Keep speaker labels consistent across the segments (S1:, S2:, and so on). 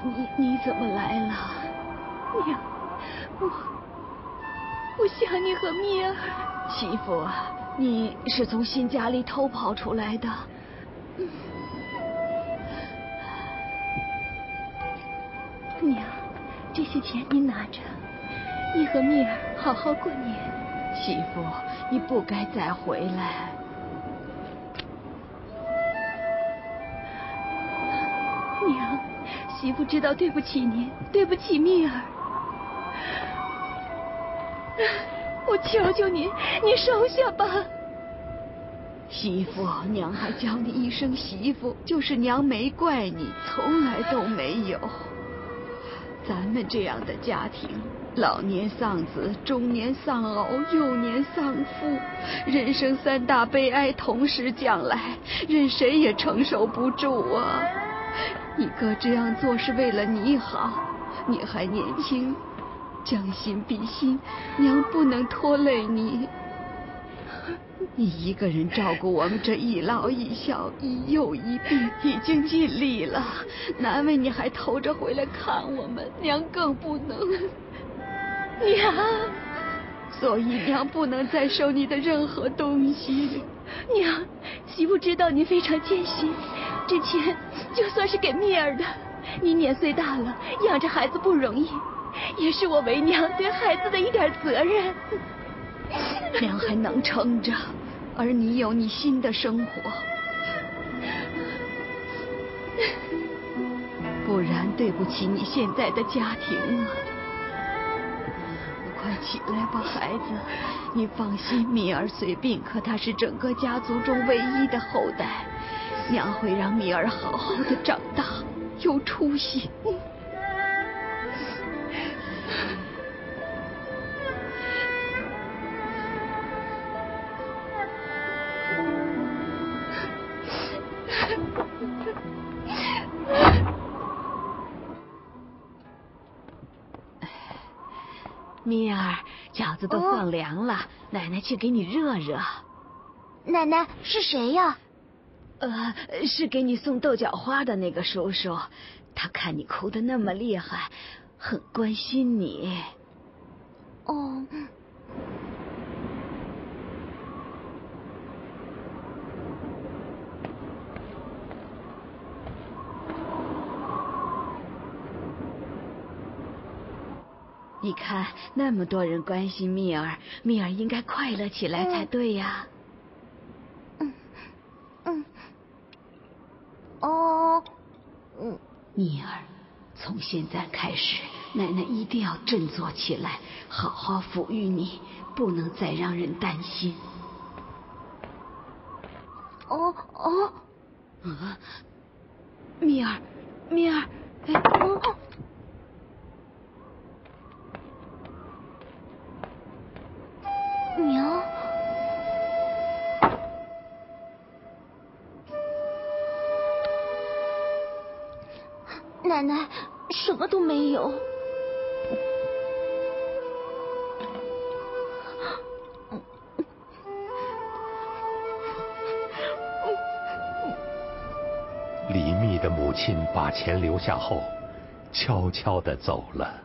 S1: 你怎么来了？
S2: 娘，我想你和蜜儿。
S1: 媳妇啊，你是从新家里偷跑出来的？
S2: 娘，这些钱你拿着，你和蜜儿好好过年。
S1: 媳妇，你不该再回来。
S2: 娘，媳妇知道对不起您，对不起蜜儿。我求求您，你收下吧。
S1: 媳妇，娘还叫你一声媳妇，就是娘没怪你，从来都没有。咱们这样的家庭，老年丧子，中年丧偶，幼年丧父，人生3大悲哀同时降来，任谁也承受不住啊！你哥这样做是为了你好，你还年轻，将心比心，娘不能拖累你。你一个人照顾我们这一老一小一幼一病，已经尽力了，难为你还偷着回来看我们，娘更不能。
S2: 娘，
S1: 所以娘不能再收你的任何东西。
S2: 娘，媳妇知道你非常艰辛，这钱就算是给蜜儿的。你年岁大了，养着孩子不容易，也是我为娘对孩子的一点责任。
S1: 娘还能撑着，而你有你新的生活，不然对不起你现在的家庭啊！快起来吧，孩子，你放心，蜜儿虽病，可她是整个家族中唯一的后代，娘会让蜜儿好好的长大，有出息。蜜儿，饺子都放凉了，奶奶去给你热热。
S3: 奶奶是谁呀？
S1: 是给你送豆角花的那个叔叔，他看你哭得那么厉害，很关心你。
S3: 哦。
S1: 你看，那么多人关心蜜儿，蜜儿应该快乐起来才对呀。蜜儿，从现在开始，奶奶一定要振作起来，好好抚育你，不能再让人担心。蜜儿，蜜儿，
S3: 娘，奶奶什么都没有。
S4: 李密的母亲把钱留下后，悄悄地走了。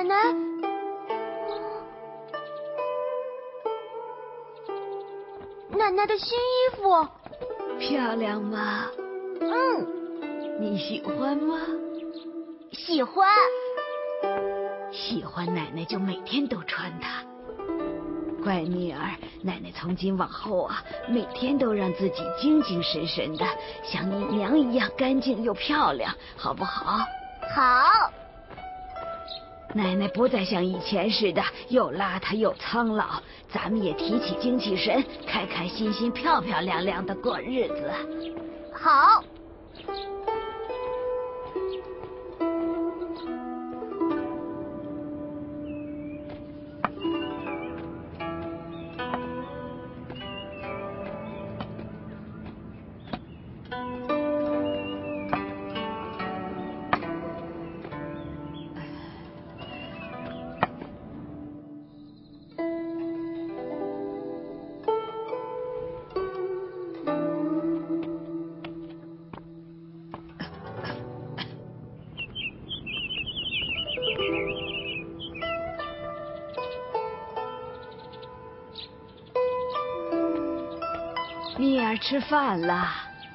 S3: 奶奶，奶奶的新衣服，
S1: 漂亮吗？你喜欢吗？
S3: 喜欢。
S1: 喜欢奶奶就每天都穿它。乖蜜儿，奶奶从今往后啊，每天都让自己精精神神的，像你娘一样干净又漂亮，好不好？
S3: 好。
S1: 奶奶不再像以前似的又邋遢又苍老，咱们也提起精气神，开开心心、漂漂亮亮的过日子。
S3: 好。
S1: 蜜儿吃饭了。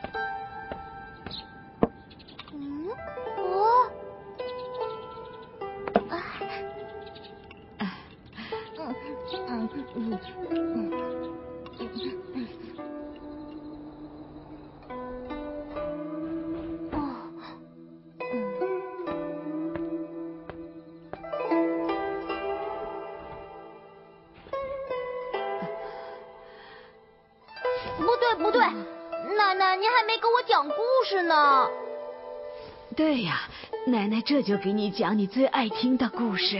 S3: 不对，奶奶，您还没给我讲故事呢。
S1: 对呀，奶奶这就给你讲你最爱听的故事。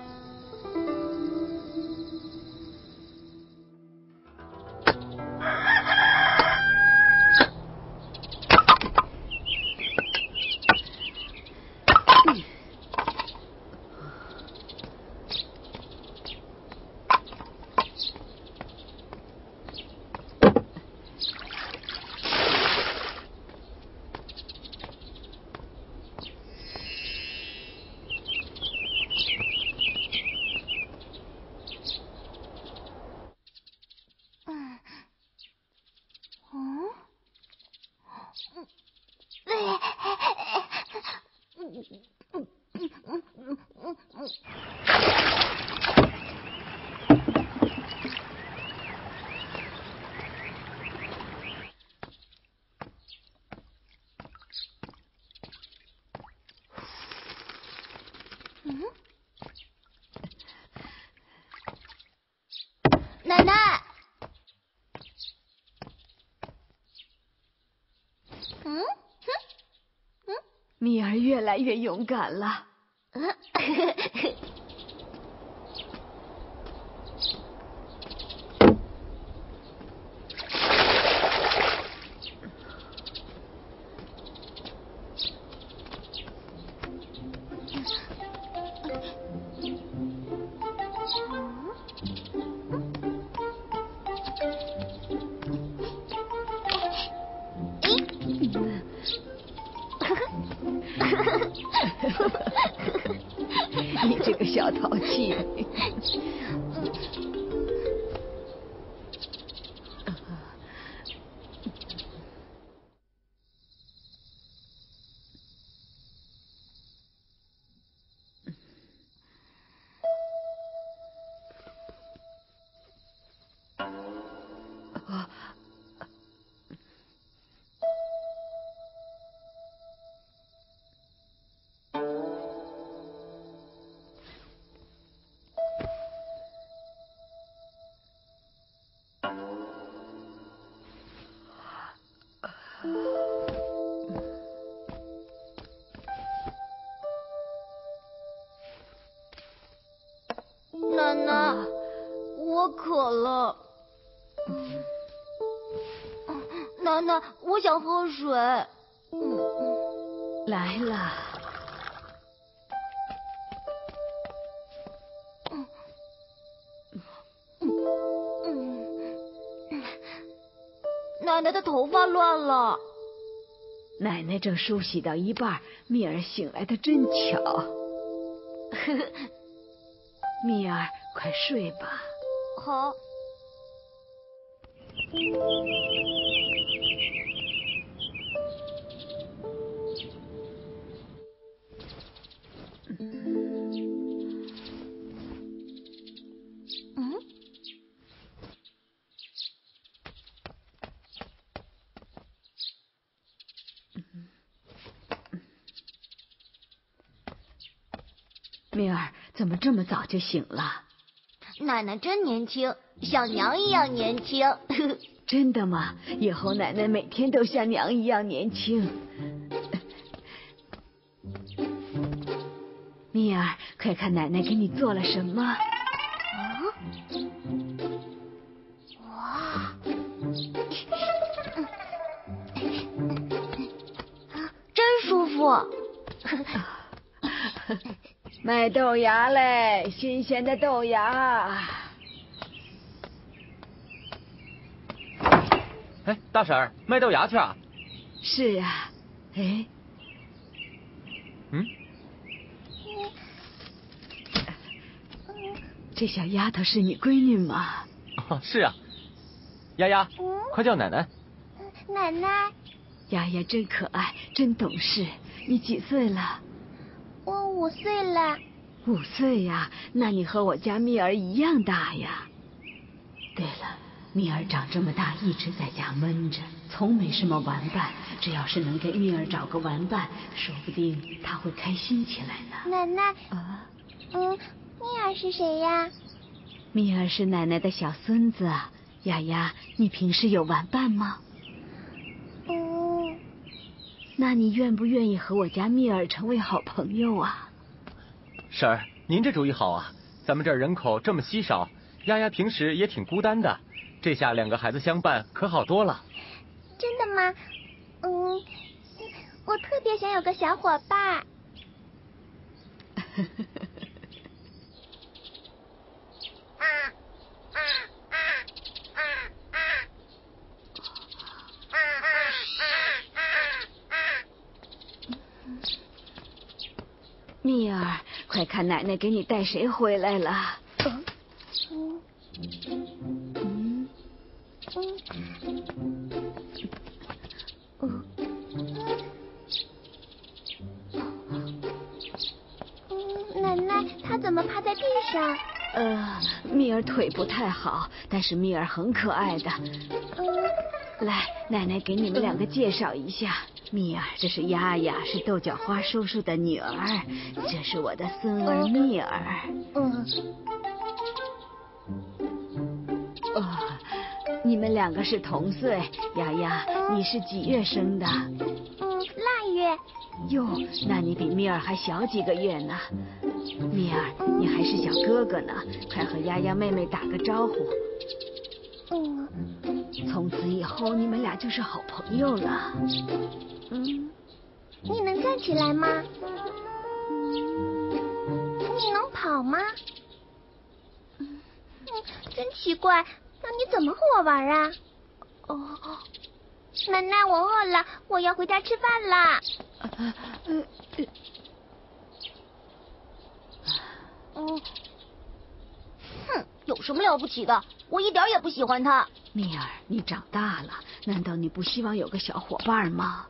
S3: 奶奶，
S1: 蜜儿越来越勇敢了。你这个小淘气。
S3: 奶奶，我渴了。奶奶，我想喝水。
S1: 来了。
S3: 奶奶的头发乱了。
S1: 奶奶正梳洗到一半，蜜儿醒来的真巧。 蜜儿，快睡吧。
S3: 好。
S1: 蜜儿，怎么这么早就醒了？
S3: 奶奶真年轻，像娘一样年轻。
S1: 真的吗？以后奶奶每天都像娘一样年轻。蜜儿，快看奶奶给你做了什么？
S3: 哇，真舒服。
S1: 卖豆芽嘞，新鲜的豆芽。
S5: 哎，大婶儿，卖豆芽去啊？
S1: 是啊。哎，这小丫头是你闺女吗？
S5: 哦，是啊。丫丫，快叫奶奶。
S3: 奶奶，
S1: 丫丫真可爱，真懂事。你几岁了？
S3: 我5岁了。
S1: 5岁呀？那你和我家蜜儿一样大呀。对了，蜜儿长这么大一直在家闷着，从没什么玩伴。只要是能给蜜儿找个玩伴，说不定她会开心起来呢。
S3: 奶奶，
S2: 蜜儿是谁呀？
S1: 蜜儿是奶奶的小孙子。丫丫，你平时有玩伴吗？那你愿不愿意和我家蜜儿成为好朋友啊？
S5: 婶儿，您这主意好啊！咱们这儿人口这么稀少，丫丫平时也挺孤单的，这下2个孩子相伴可好多了。
S2: 真的吗？我特别想有个小伙伴。
S1: 蜜儿，快看奶奶给你带谁回来了。
S2: 奶奶，她怎么趴在地上？
S1: 蜜儿腿不太好，但是蜜儿很可爱的。来，奶奶给你们2个介绍一下。蜜儿，这是丫丫，是豆角花叔叔的女儿，这是我的孙儿蜜儿。你们2个是同岁。丫丫，你是几月生的
S2: 腊月。
S1: 哟，那你比蜜儿还小几个月呢。蜜儿，你还是小哥哥呢，快和丫丫妹妹打个招呼。从此以后你们俩就是好朋友了。
S2: 你能站起来吗？你能跑吗？真奇怪，那你怎么和我玩啊？奶奶，我饿了，我要回家吃饭啦。
S3: 有什么了不起的？我一点也不喜欢他。
S1: 蜜儿，你长大了，难道你不希望有个小伙伴吗？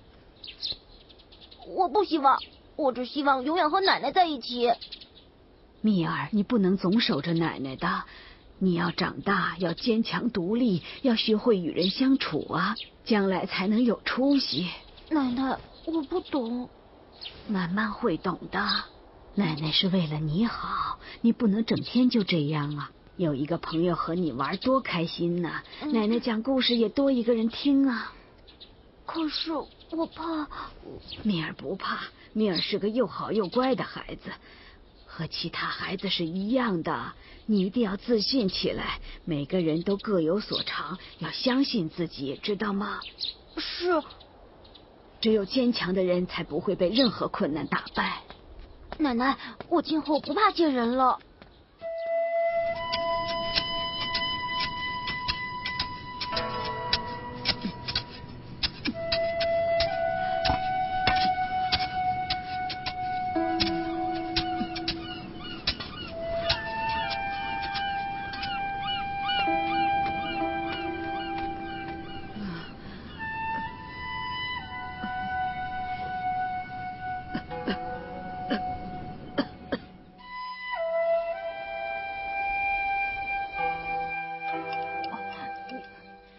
S3: 我不希望，我只希望永远和奶奶在一起。
S1: 蜜儿，你不能总守着奶奶的，你要长大，要坚强独立，要学会与人相处啊，将来才能有出息。
S3: 奶奶，我不懂。
S1: 慢慢会懂的。奶奶是为了你好，你不能整天就这样啊。有一个朋友和你玩多开心呢，奶奶讲故事也多一个人听啊。
S3: 可是我怕。
S1: 蜜儿不怕，蜜儿是个又好又乖的孩子，和其他孩子是一样的。你一定要自信起来，每个人都各有所长，要相信自己，知道吗？
S3: 是。
S1: 只有坚强的人才不会被任何困难打败。
S3: 奶奶，我今后不怕见人了。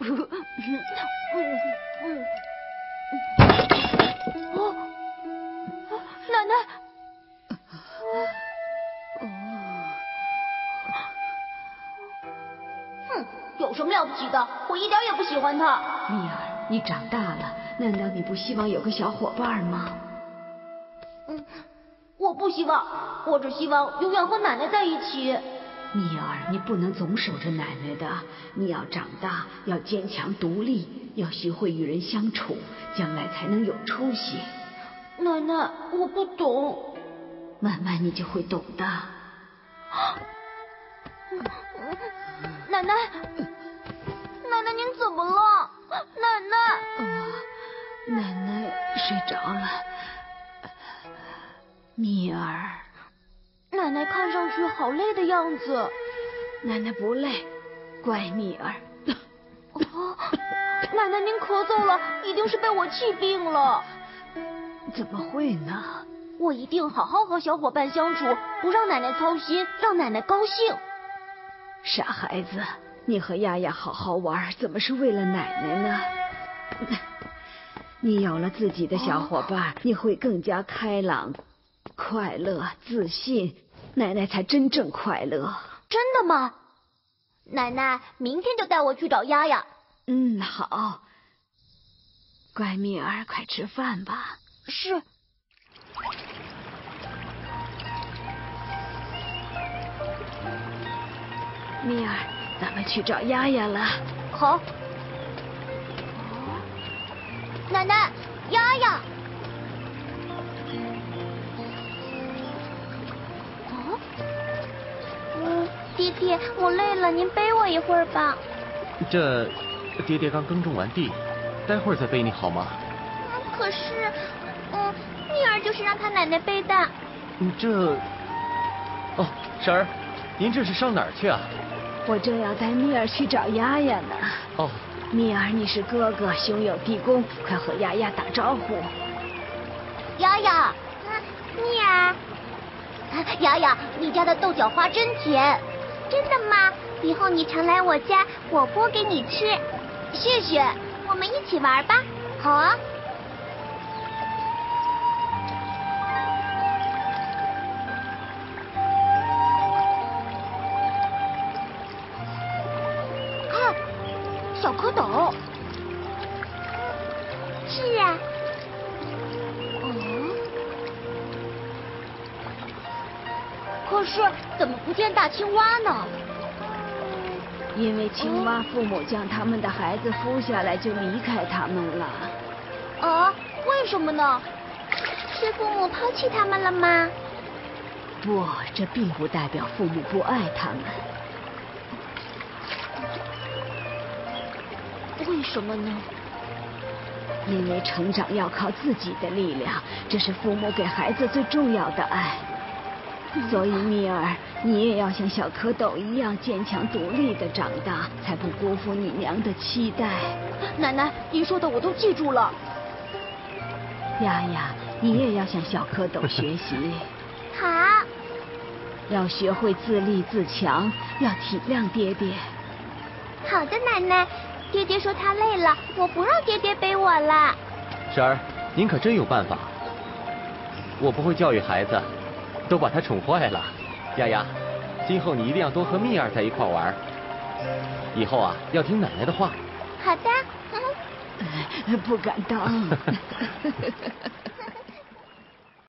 S3: 哦，奶奶。哼，有什么了不起的？我一点也不喜欢他。
S1: 蜜儿，你长大了，难道你不希望有个小伙伴吗？
S3: 我不希望，我只希望永远和奶奶在一起。
S1: 蜜儿，你不能总守着奶奶的，你要长大，要坚强独立，要学会与人相处，将来才能有出息。
S3: 奶奶，我不懂。
S1: 慢慢你就会懂的。
S3: 奶奶，奶奶您怎么了？奶奶，
S1: 奶奶睡着了。蜜儿，
S3: 奶奶看上去好累的样子。
S1: 奶奶不累，乖蜜儿。
S3: 奶奶您咳嗽了，一定是被我气病了。
S1: 怎么会呢？
S3: 我一定好好和小伙伴相处，不让奶奶操心，让奶奶高兴。
S1: 傻孩子，你和丫丫好好玩，怎么是为了奶奶呢？你有了自己的小伙伴，你会更加开朗、快乐、自信，奶奶才真正快乐。
S3: 真的吗？奶奶，明天就带我去找丫丫。
S1: 好。乖蜜儿，快吃饭吧。
S3: 是。
S1: 蜜儿，咱们去找丫丫了。
S3: 好。奶奶，丫丫。爹爹，我累了，您背我一会儿吧。
S5: 这，爹爹刚耕种完地，待会儿再背你好吗？
S3: 可是，蜜儿就是让他奶奶背的。
S5: 哦，婶儿，您这是上哪儿去啊？
S1: 我正要带蜜儿去找丫丫呢。
S5: 哦，
S1: 蜜儿，你是哥哥，兄友弟恭，快和丫丫打招呼。
S3: 丫丫，蜜儿，丫丫，你家的豆角花真甜。真的吗？以后你常来我家，我剥给你吃。谢谢，我们一起玩吧。好啊。看，小蝌蚪。是啊。可是怎么不见大青蛙呢？
S1: 因为青蛙父母将他们的孩子孵下来就离开他们了。
S3: 啊？为什么呢？是父母抛弃他们了吗？
S1: 不，这并不代表父母不爱他们。
S3: 为什么呢？
S1: 因为成长要靠自己的力量，这是父母给孩子最重要的爱。所以蜜儿，你也要像小蝌蚪一样坚强独立的长大，才不辜负你娘的期待。
S3: 奶奶，您说的我都记住了。
S1: 丫丫，你也要向小蝌蚪学习。
S3: 好。
S1: 要学会自立自强，要体谅爹爹。
S3: 好的，奶奶。爹爹说他累了，我不让爹爹背我了。
S5: 婶儿，您可真有办法。我不会教育孩子。都把他宠坏了，丫丫，今后你一定要多和蜜儿在一块玩，以后啊要听奶奶的话。
S3: 好的。
S1: 不敢当。